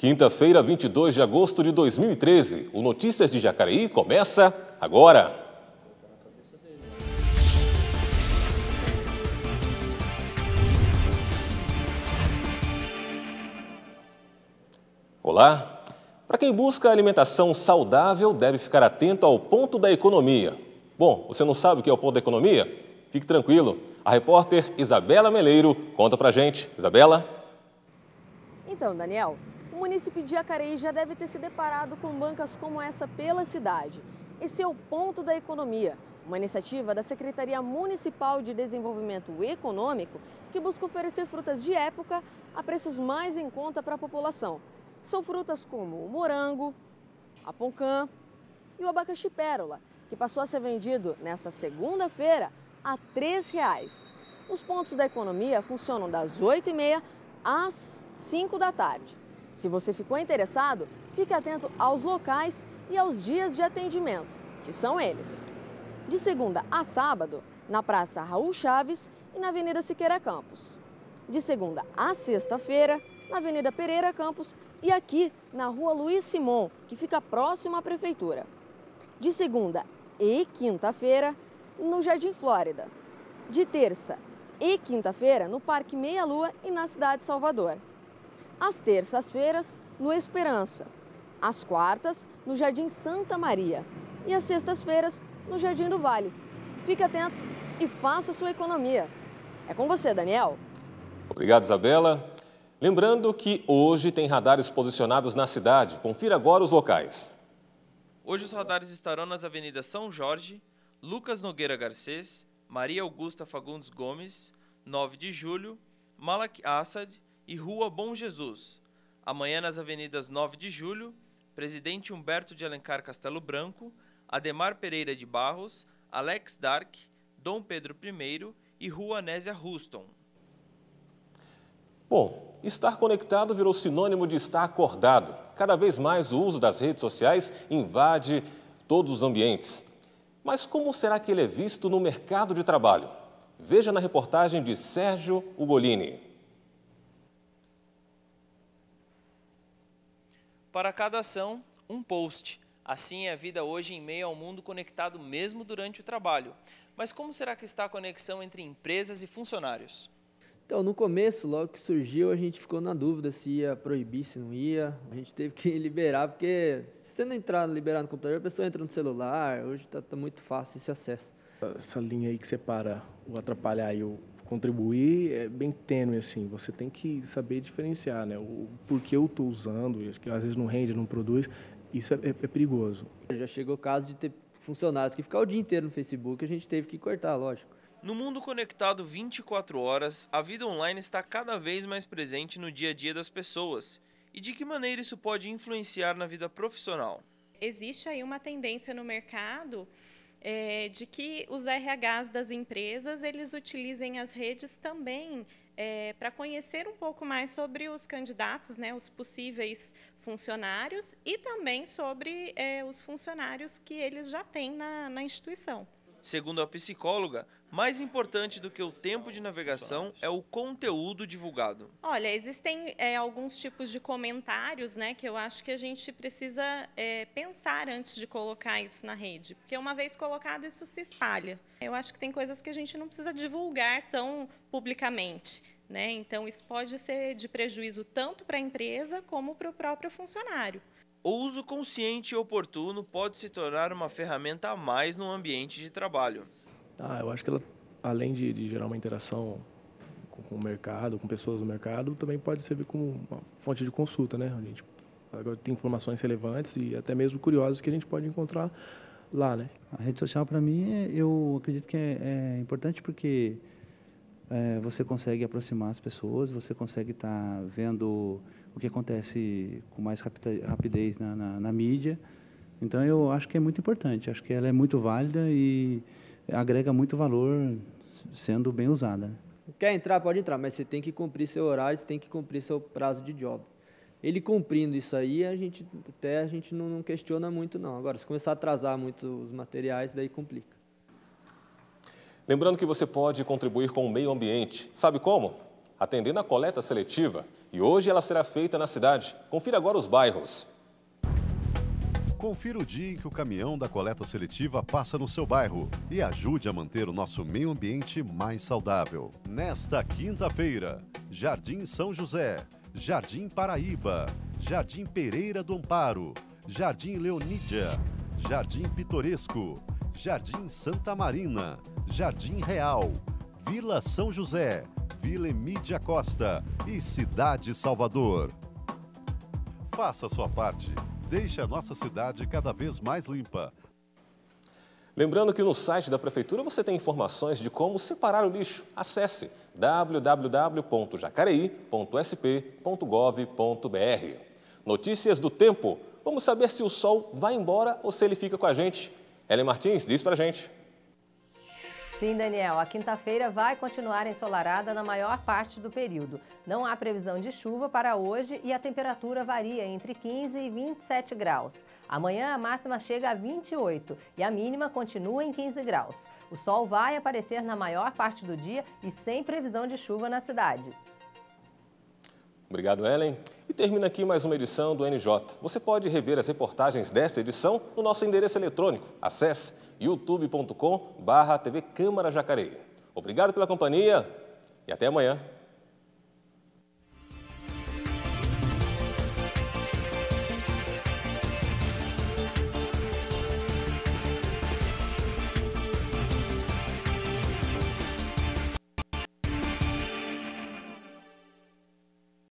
Quinta-feira, 22 de agosto de 2013. O Notícias de Jacareí começa agora. Olá! Para quem busca alimentação saudável, deve ficar atento ao ponto da economia. Bom, você não sabe o que é o ponto da economia? Fique tranquilo. A repórter Isabela Meleiro conta pra gente. Isabela? Então, Daniel, o município de Jacareí já deve ter se deparado com bancas como essa pela cidade. Esse é o ponto da economia, uma iniciativa da Secretaria Municipal de Desenvolvimento Econômico que busca oferecer frutas de época a preços mais em conta para a população. São frutas como o morango, a poncã e o abacaxi pérola, que passou a ser vendido nesta segunda-feira a R$ 3. Os pontos da economia funcionam das 8h30 às 5 da tarde. Se você ficou interessado, fique atento aos locais e aos dias de atendimento, que são eles: de segunda a sábado, na Praça Raul Chaves e na Avenida Siqueira Campos; de segunda a sexta-feira, na Avenida Pereira Campos e aqui na Rua Luiz Simon, que fica próximo à Prefeitura; de segunda e quinta-feira, no Jardim Flórida; de terça e quinta-feira, no Parque Meia Lua e na cidade de Salvador; às terças-feiras, no Esperança; às quartas, no Jardim Santa Maria e às sextas-feiras, no Jardim do Vale. Fique atento e faça sua economia. É com você, Daniel. Obrigado, Isabela. Lembrando que hoje tem radares posicionados na cidade. Confira agora os locais. Hoje os radares estarão nas avenidas São Jorge, Lucas Nogueira Garcês, Maria Augusta Fagundes Gomes, 9 de Julho, Malak Assad e Rua Bom Jesus. Amanhã nas avenidas 9 de Julho, Presidente Humberto de Alencar Castelo Branco, Ademar Pereira de Barros, Alex Dark, Dom Pedro I e Rua Anésia Ruston. Bom, estar conectado virou sinônimo de estar acordado. Cada vez mais o uso das redes sociais invade todos os ambientes. Mas como será que ele é visto no mercado de trabalho? Veja na reportagem de Sérgio Ugolini. Para cada ação, um post. Assim é a vida hoje em meio ao mundo conectado mesmo durante o trabalho. Mas como será que está a conexão entre empresas e funcionários? Então, no começo, logo que surgiu, a gente ficou na dúvida se ia proibir, se não ia. A gente teve que liberar, porque se você não liberar no computador, a pessoa entra no celular. Hoje está muito fácil esse acesso. Essa linha aí que separa o atrapalhar e o contribuir é bem tênue, assim. Você tem que saber diferenciar, né? O porquê eu estou usando, que às vezes não rende, não produz. Isso é perigoso. Já chegou o caso de ter funcionários que ficaram o dia inteiro no Facebook, a gente teve que cortar, lógico. No mundo conectado 24 horas, a vida online está cada vez mais presente no dia a dia das pessoas. E de que maneira isso pode influenciar na vida profissional? Existe aí uma tendência no mercado de que os RHs das empresas eles utilizem as redes também para conhecer um pouco mais sobre os candidatos, né, os possíveis funcionários e também sobre os funcionários que eles já têm na instituição. Segundo a psicóloga, mais importante do que o tempo de navegação é o conteúdo divulgado. Olha, existem alguns tipos de comentários, né, que eu acho que a gente precisa pensar antes de colocar isso na rede, porque uma vez colocado isso se espalha. Eu acho que tem coisas que a gente não precisa divulgar tão publicamente, né? Então isso pode ser de prejuízo tanto para a empresa como para o próprio funcionário. O uso consciente e oportuno pode se tornar uma ferramenta a mais no ambiente de trabalho. Eu acho que ela, além de gerar uma interação com o mercado, com pessoas do mercado, também pode servir como uma fonte de consulta, né? A gente agora tem informações relevantes e até mesmo curiosas que a gente pode encontrar lá, né? A rede social, para mim, eu acredito que é importante porque você consegue aproximar as pessoas, você consegue estar vendo o que acontece com mais rapidez na mídia. Então, eu acho que é muito importante. Acho que ela é muito válida e agrega muito valor sendo bem usada. Quer entrar, pode entrar, mas você tem que cumprir seu horário, você tem que cumprir seu prazo de job. Ele cumprindo isso aí, a gente não questiona muito, não. Agora, se começar a atrasar muito os materiais, daí complica. Lembrando que você pode contribuir com o meio ambiente. Sabe como? atendendo a coleta seletiva. E hoje ela será feita na cidade. Confira agora os bairros. Confira o dia em que o caminhão da coleta seletiva passa no seu bairro e ajude a manter o nosso meio ambiente mais saudável. Nesta quinta-feira, Jardim São José, Jardim Paraíba, Jardim Pereira do Amparo, Jardim Leonídia, Jardim Pitoresco, Jardim Santa Marina, Jardim Real, Vila São José, Vila Emídia Costa e Cidade Salvador. Faça a sua parte. Deixe a nossa cidade cada vez mais limpa. Lembrando que no site da Prefeitura você tem informações de como separar o lixo. Acesse www.jacareí.sp.gov.br. Notícias do tempo. Vamos saber se o sol vai embora ou se ele fica com a gente. Ellen Martins, diz pra gente. Sim, Daniel, a quinta-feira vai continuar ensolarada na maior parte do período. Não há previsão de chuva para hoje e a temperatura varia entre 15 e 27 graus. Amanhã a máxima chega a 28 e a mínima continua em 15 graus. O sol vai aparecer na maior parte do dia e sem previsão de chuva na cidade. Obrigado, Ellen. E termina aqui mais uma edição do NJ. Você pode rever as reportagens desta edição no nosso endereço eletrônico. Acesse youtube.com/TV Câmara Jacareí. Obrigado pela companhia e até amanhã.